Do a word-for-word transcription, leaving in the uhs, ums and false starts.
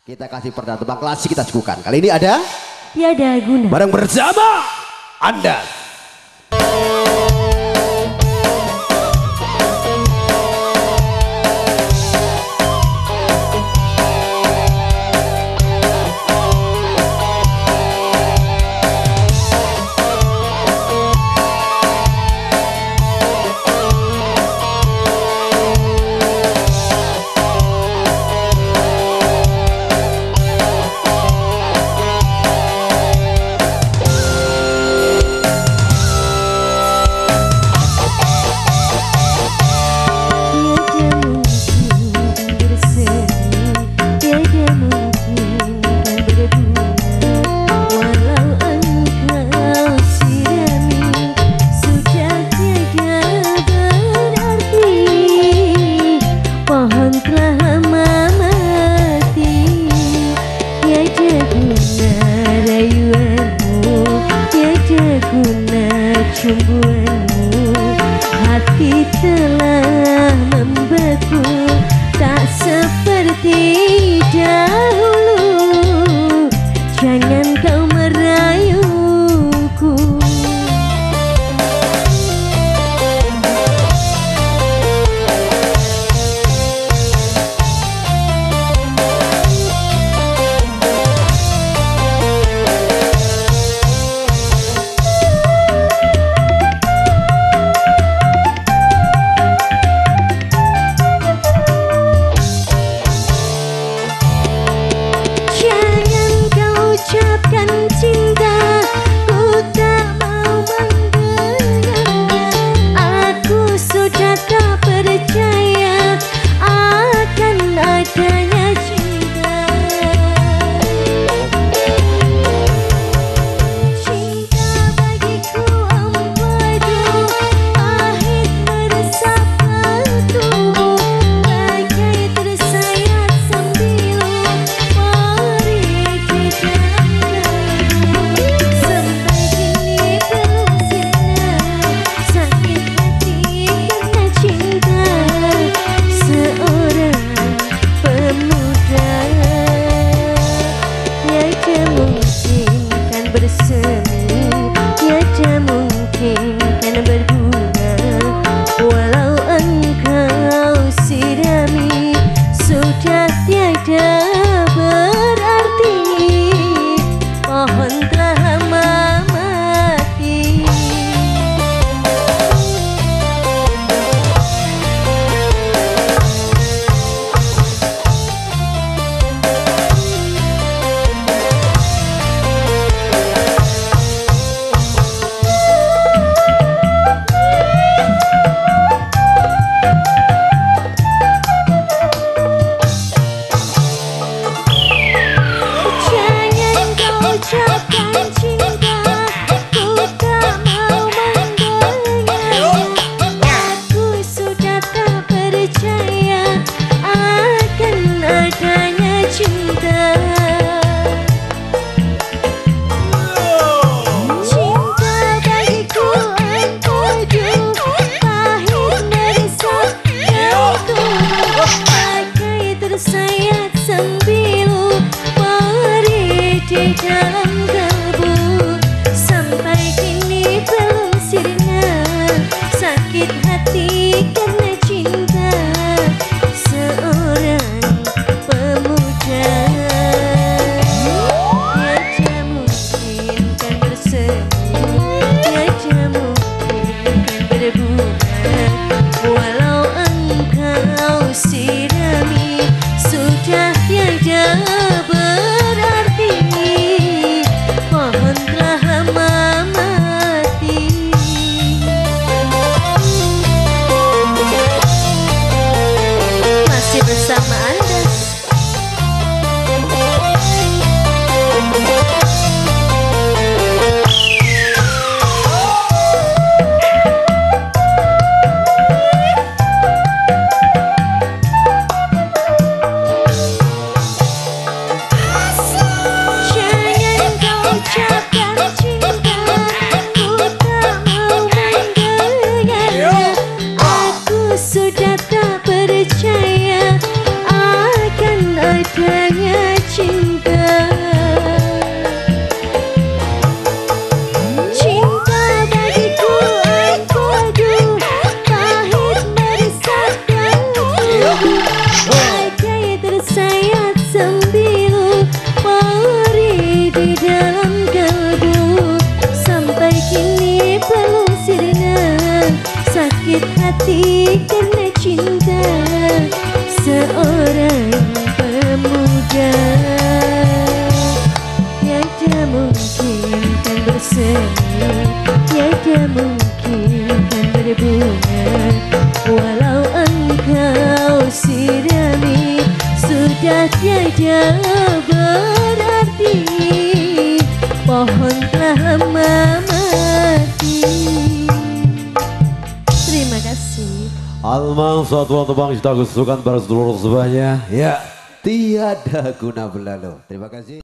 Kita kasih perdana tebang klasik kita suguhkan. Kali ini ada Tiada Guna. bareng bersama Anda. Cumbuanmu, hati telah membeku, tak seperti dahulu. Jangan kau merayuku. sembilu peri di dalam kalbu. Sampai kini belum sirna sakit hati karena cinta seorang pemuda. Tiada mungkin kan bersemi, tiada mungkin kan berbunga. Walau engkau sirami, sudah tiada berarti. Pohon telah lama mati. Terima kasih. Alman satu tebang kita kesukaan para seluruh semuanya. Ya, tiada guna berlalu. Terima kasih.